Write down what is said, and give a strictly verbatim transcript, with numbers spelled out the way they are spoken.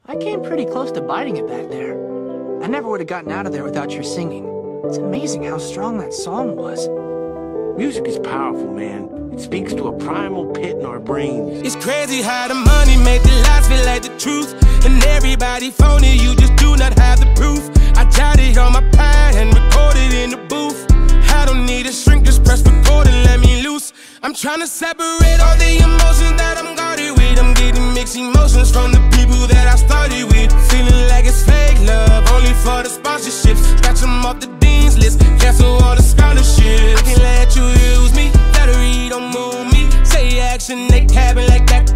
I came pretty close to biting it back there. I never would have gotten out of there without your singing. It's amazing how strong that song was. Music is powerful, man. It speaks to a primal pit in our brains. It's crazy how the money made the lies feel like the truth. And everybody phony, you just do not have the proof. I jotted on my pad and recorded in the booth. I don't need a shrink, just press record and let me loose. I'm trying to separate all the emotions that I'm guarded with. I'm getting mixed emotions from the people that I started with. Feeling like it's fake love, only for the sponsorships. Scratch them off the dean's list, cancel all the scholarships. I can't let you use me, battery don't move me. Say action, they tabbing like that.